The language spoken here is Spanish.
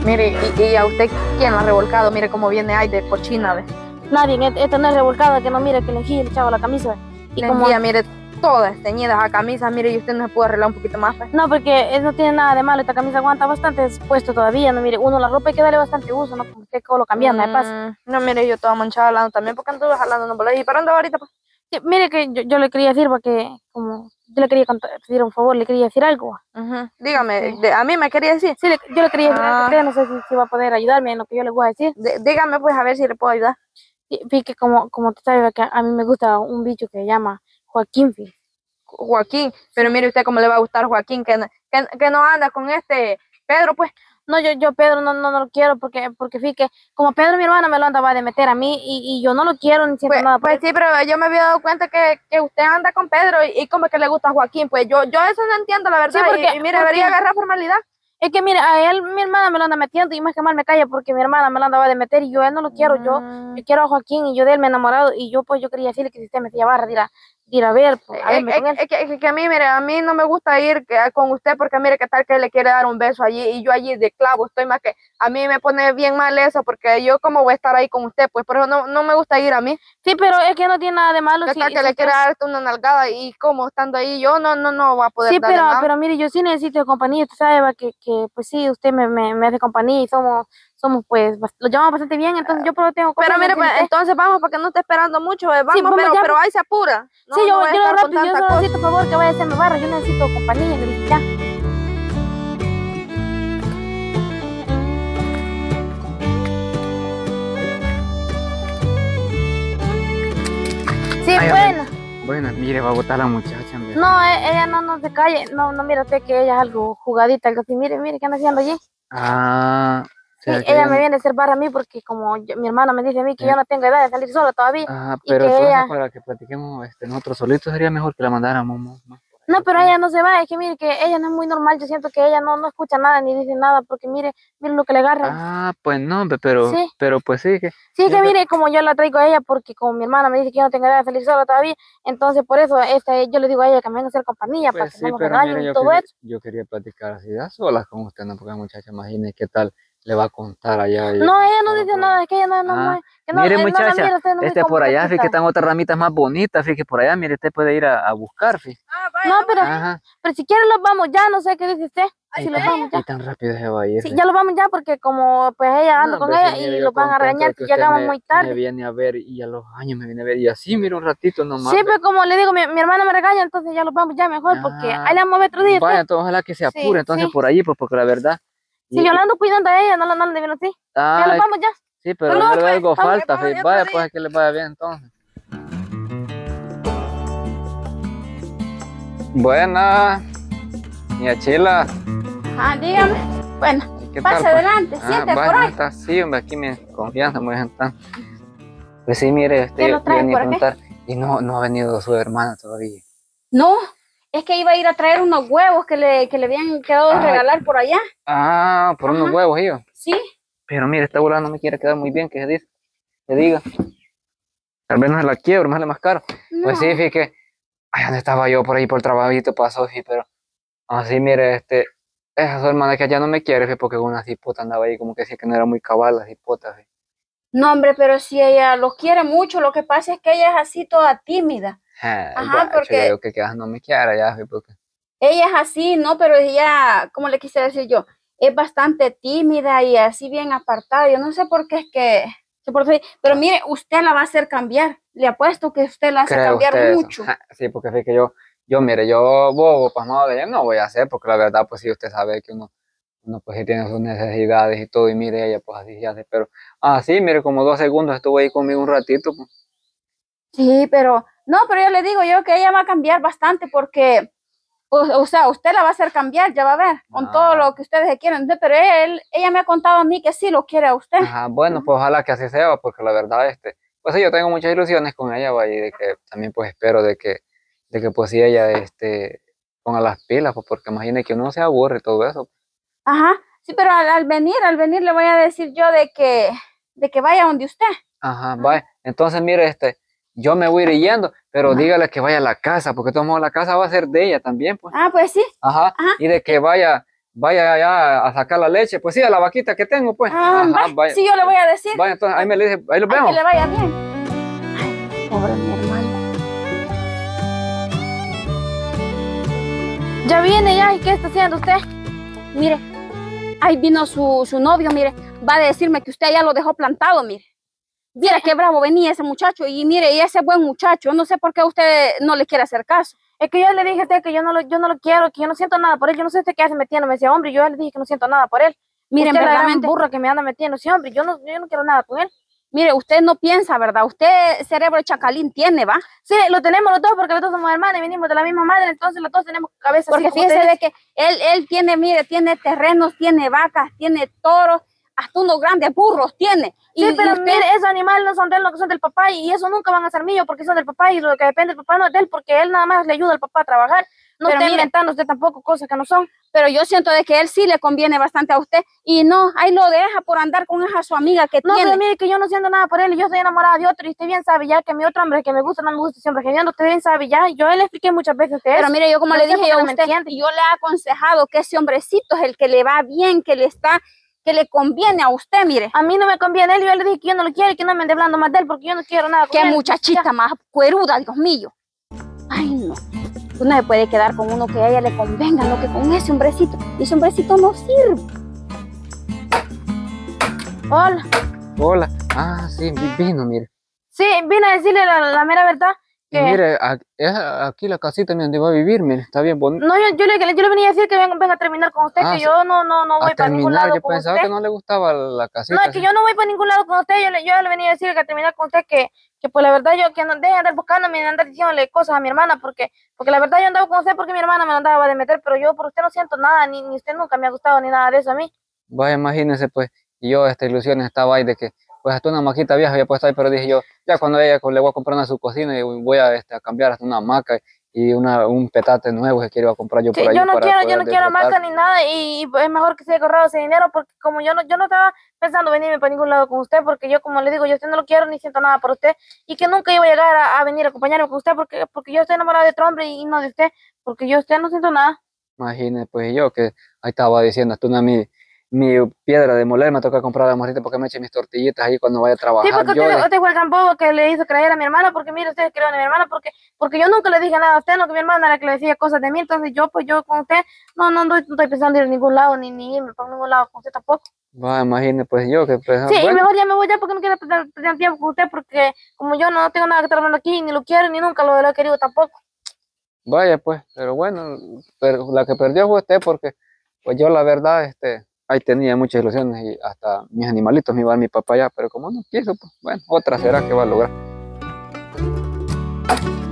Mire, y a usted, ¿quién la ha revolcado? Mire cómo viene ay de cochina, ¿ve? Nadie, esto no es revolcado, que no mire que le enjille el chavo la camisa. Y como Lejía, mire, todas teñidas a camisas, mire, y usted no se puede arreglar un poquito más, ¿ve? no, porque no tiene nada de malo, esta camisa aguanta bastante puesto todavía, no mire, uno la ropa hay que darle bastante uso, no como que lo cambiando, me pasa. No, mire, yo toda manchada hablando también, porque ando jalando no por ahí. ¿Para dónde va ahorita, pues? Sí, mire que yo le quería decir, porque como yo le quería pedir un favor, le quería decir algo. Dígame, Sí. a mí me quería decir. Sí, yo le quería decir algo, pero no sé si va a poder ayudarme en lo que yo le voy a decir. Dígame, pues, a ver si le puedo ayudar. Vi que como tú sabes, que a mí me gusta un bicho que se llama Joaquín, fi. Joaquín, pero mire usted cómo le va a gustar Joaquín, que no anda con este Pedro, pues. No, yo Pedro no lo quiero porque fíjate que como Pedro mi hermana me lo andaba de meter a mí y yo no lo quiero ni siento nada. Pues sí, pero yo me había dado cuenta que usted anda con Pedro y como que le gusta a Joaquín, pues yo eso no entiendo la verdad. Sí, porque, y mire, debería agarrar formalidad. Es que mire, a él mi hermana me lo anda metiendo y más que mal me calla porque mi hermana me lo andaba de meter y yo a él no lo quiero, yo quiero a Joaquín y yo de él me he enamorado y yo pues yo quería decirle que si usted me hacía barra, de ir a ver, pues, a verme con él. Que a mí, mire, a mí no me gusta ir con usted porque mire qué tal que le quiere dar un beso allí y yo allí de clavo estoy más que, a mí me pone bien mal eso porque yo como voy a estar ahí con usted, pues por eso no me gusta ir a mí. Sí, pero es que no tiene nada de malo. ¿Qué tal que le quiera dar una nalgada y como estando ahí yo no va a poder sí, darle nada? pero mire, yo sí necesito de compañía, usted sabe va, que pues sí, usted me hace compañía y somos pues, lo llevamos bastante bien, entonces yo pero tengo cosas. Pero mire, pues, entonces vamos, porque no esté esperando mucho, vamos, sí, pero ahí se apura. No, sí, yo voy a estar con rápido, yo tanta solo cosa. necesito por favor que vaya a hacerme barra, yo necesito compañía, le dije ya. Sí, ay, bueno. Bueno, mire, va a botar la muchacha, hombre. No, ella no se calle, no, mira usted que ella es algo jugadita, algo así, mire, ¿qué anda haciendo allí? Ah, Sí, ella me viene a hacer barra a mí porque como mi hermana me dice a mí que yo no tengo edad de salir sola todavía. Pero y que entonces ella... para que platiquemos nosotros solitos sería mejor que la mandáramos más. No, pero ella no se va, es que mire que ella no es muy normal, yo siento que ella no escucha nada ni dice nada porque mire lo que le agarra. Ah, pues no, pero, sí. pero pues sí que... Sí, que mire, como yo la traigo a ella porque como mi hermana me dice que yo no tengo edad de salir sola todavía, entonces por eso yo le digo a ella que me venga a hacer compañía Pues para que sí, no nos pero regañen mire, y todo eso. yo quería platicar así a solas con usted, no, porque la muchacha, imagine qué tal le va a contar allá. No, ella no dice nada, es que ella mire muchacha, mira, por allá, fíjate que están otras ramitas más bonitas, fíjate por allá, mire, usted puede ir a buscar, fíjate. No, pero si quieren los vamos ya, no sé qué dice usted. Si los vamos ya. Y tan rápido se va a ir. Sí, ya los vamos ya porque como pues ella anda con ella y los van a regañar que llegamos muy tarde. Me viene a ver y a los años me viene a ver y así, mira un ratito nomás. Sí, pero como le digo, mi hermana me regaña, entonces ya los vamos ya mejor porque ahí le vamos a ver otro día. Vaya, entonces ojalá que se apure entonces por ahí, pues porque la verdad. Sí, yo la ando cuidando a ella, no la ando viendo así. Ya los vamos ya. Sí, pero no algo falta, vaya pues que les vaya bien entonces. Buenas, mi Chila. Dígame. Bueno, pase adelante, siente por ahí. Está así, hombre, aquí me confianza, muy gente. Pues sí, mire, ¿Qué trae por preguntar, y no ha venido su hermana todavía. No, es que iba a ir a traer unos huevos que le habían quedado de regalar por allá. Ah, por unos huevos, yo. Sí. Pero mire, esta bola no me quiere quedar muy bien, que se dice, que diga. Tal vez no se la quiebro, más le más caro. No. Pues sí, fíjate que, ay, ¿dónde estaba yo? Por ahí por el trabajito pasó, sí, pero así, mire, esa su hermana que allá no me quiere, porque una cipota andaba ahí, como que decía que no era muy cabal la cipota. ¿Sí? No, hombre, pero si ella los quiere mucho, lo que pasa es que ella es así toda tímida. Porque yo que no me quiera ya, porque ella es así, no, pero ella, ¿cómo le quise decir yo? Es bastante tímida y así bien apartada. Yo no sé por qué es que... Pero mire, usted la va a hacer cambiar. Le apuesto que usted la hace cambiar mucho. Sí, porque fíjate que yo bobo, pasmado de ella, no voy a hacer, porque la verdad, pues sí, usted sabe que uno pues sí tiene sus necesidades y todo, y mire, ella pues así se hace, pero, sí, mire, como 2 segundos estuvo ahí conmigo un ratito, pues. Sí, pero, no, pero yo le digo yo que ella va a cambiar bastante porque, o sea, usted la va a hacer cambiar, ya va a ver, con todo lo que ustedes quieren, pero ella me ha contado a mí que sí lo quiere a usted. Bueno, pues ojalá que así sea, porque la verdad, pues sí, yo tengo muchas ilusiones con ella, y de que también pues espero de que pues sí ella, ponga las pilas, pues porque imagine que uno se aburre y todo eso. Sí, pero al venir le voy a decir yo de que vaya donde usted. Vaya, entonces mire, yo me voy a ir yendo, pero dígale que vaya a la casa, porque de todos modos la casa va a ser de ella también, pues. Pues sí. Y de que vaya vaya allá a sacar la leche, pues sí, a la vaquita que tengo, pues. Ah, Ajá, va, vaya, sí, yo le voy a decir. vaya, entonces ahí me le dice, ahí lo Ay, vemos. que le vaya bien. Ay, pobre mi hermano. Ya viene ya, ¿y qué está haciendo usted? Mire, ahí vino su novio, mire, va a decirme que usted ya lo dejó plantado, mire. Mira qué bravo venía ese muchacho y mire, y ese buen muchacho, no sé por qué usted no le quiere hacer caso. Es que yo le dije a usted que yo no lo quiero, que yo no siento nada por él. Yo no sé usted qué hace metiéndome ese hombre. Yo le dije que no siento nada por él. Miren, usted la gran verdaderamente, burra que me anda metiendo ese hombre. Yo no quiero nada con él. mire, usted no piensa, ¿verdad? Usted cerebro de chacalín tiene, ¿va? Sí, lo tenemos los dos porque los dos somos hermanos y venimos de la misma madre, entonces los dos tenemos cabeza Porque así como fíjese usted de que él tiene, mire, tiene terrenos, tiene vacas, tiene toros, hasta unos grandes burros tiene. Sí, Y pero usted, mire, esos animales no son de él, no que son del papá y eso nunca van a ser míos porque son del papá y lo que depende del papá no es de él porque él nada más le ayuda al papá a trabajar. No Pero está mire, inventando usted tampoco cosas que no son. pero yo siento de que él sí le conviene bastante a usted y no, ahí lo deja por andar con esa su amiga que No, tiene. pero mire que yo no siento nada por él y yo estoy enamorada de otro y usted bien sabe ya que mi otro hombre que me gusta no me gusta siempre geniando, usted bien sabe ya, yo le expliqué muchas veces a usted Pero eso. mire, yo como No le sé dije por qué yo a no me usted, entiende. yo le he aconsejado que ese hombrecito es el que le va bien, que le conviene a usted, mire. A mí no me conviene él, yo le dije que yo no lo quiero y que no me ande hablando más de él porque yo no quiero nada con Qué él. muchachita más cueruda, Dios mío. Ay, no. Uno se puede quedar con uno que a ella le convenga, no que con ese hombrecito. Y ese hombrecito no sirve. Hola. Hola. Ah, sí, vino, mire. Sí, vine a decirle la mera verdad. Y Que mire, es aquí la casita donde va a vivir, mire, está bien bonito. no, yo le venía a decir que venga a terminar con usted, Ah, que sí. yo no voy A para ningún terminar, lado yo con pensaba usted. que no le gustaba la casita. No, es que así. yo no voy para ningún lado con usted, yo le venía a decir que a terminar con usted que pues la verdad yo que no deje de andar buscándome y de andar diciéndole cosas a mi hermana, porque la verdad yo andaba con usted porque mi hermana me lo andaba de meter, pero yo por usted no siento nada, ni usted nunca me ha gustado ni nada de eso a mí. Vaya, imagínense, pues, y yo, esta ilusión estaba ahí de que, pues, hasta una maquita vieja había puesto ahí, pero dije yo, ya cuando ella le voy a comprar una su cocina y voy a cambiar hasta una hamaca y un petate nuevo que quiero comprar yo Sí, por ahí yo no para quiero poder hamaca disfrutar. ni nada y es mejor que se haya ahorrado ese dinero porque como yo no estaba pensando venirme para ningún lado con usted porque yo como le digo, yo a usted no lo quiero ni siento nada por usted y que nunca iba a llegar a venir a acompañarme con usted porque yo estoy enamorada de otro hombre y no de usted, porque yo a usted no siento nada. Imagínense, pues, yo que ahí estaba diciendo, hasta mi piedra de moler me toca comprar a la morrita porque me eche mis tortillitas ahí cuando vaya a Sí, trabajar. porque Yo usted fue el gran bobo que le hizo creer a mi hermana, porque mire, usted creó a mi hermana, porque yo nunca le dije nada a usted, no que mi hermana era la que le decía cosas de mí, entonces yo con usted no estoy pensando ir a ningún lado, ni irme para ningún lado con usted tampoco. va, imagínense, pues, yo que, pues, Sí, y bueno, mejor ya me voy ya porque no quiero perder tiempo con usted, porque como yo no tengo nada que estar hablando aquí, ni lo quiero, ni nunca lo he querido tampoco. vaya, pues, pero bueno, pero la que perdió fue usted porque, pues, yo la verdad, ahí tenía muchas ilusiones y hasta mis animalitos me iban mi papá allá, pero como no quiso, pues, bueno, otra será que va a lograr.